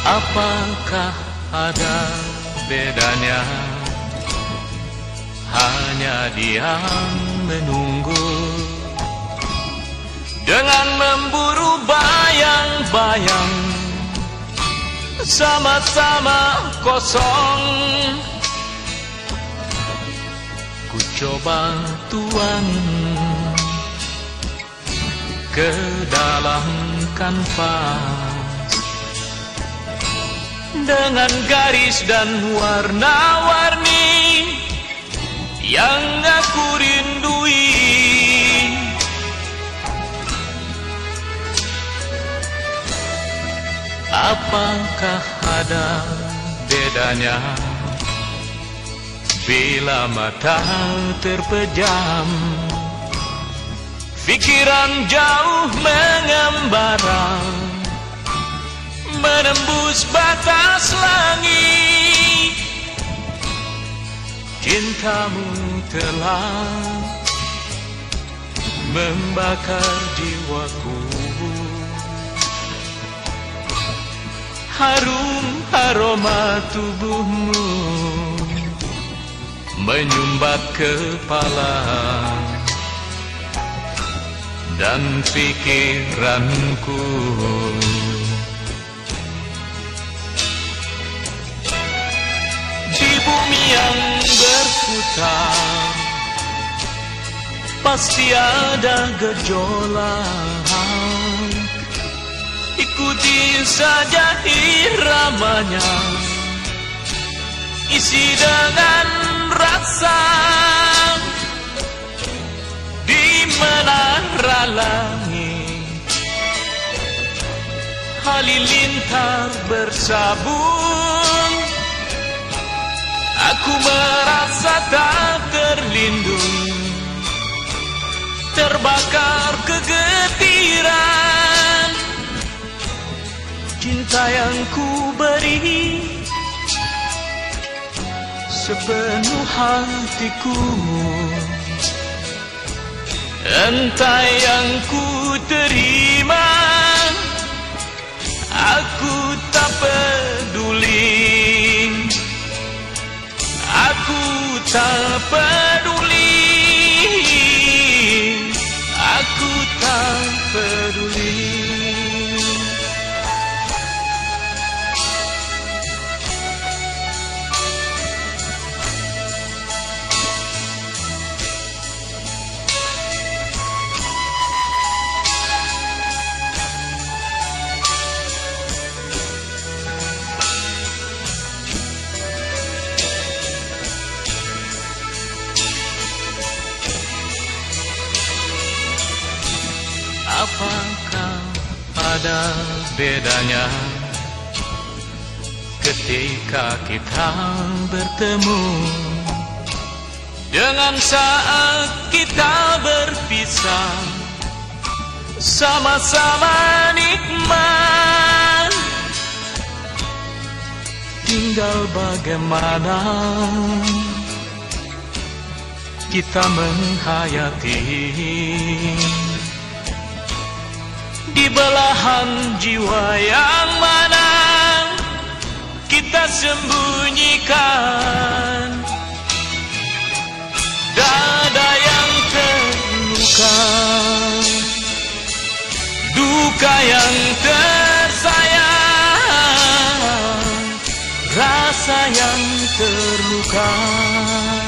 Apakah ada bedanya? Hanya diam menunggu dengan memburu bayang-bayang, sama-sama kosong. Ku coba tuang ke dalam kanvas dengan garis dan warna-warni yang aku rindui. Apakah ada bedanya bila mata terpejam, pikiran jauh mengembara, menembus batas langit? Cintamu telah membakar jiwaku. Harum aroma tubuhmu menyumbat kepala dan pikiranku. Di bumi yang berputar pasti ada gejolak. Ikuti saja iramanya, isi dengan rasa. Di menara langit halilintar bersabung, aku merasa tak terlindung, terbakar kegetiran. Cinta yang ku beri sepenuh hatiku, entah yang ku terima, aku tak peduli. Aku tak peduli. Aku tak peduli. Apakah ada bedanya ketika kita bertemu dengan saat kita berpisah? Sama-sama nikmat, tinggal bagaimana kita menghayati di belahan jiwa yang mana kita sembunyikan. Dada yang terluka, duka yang tersayang, rasa yang terluka.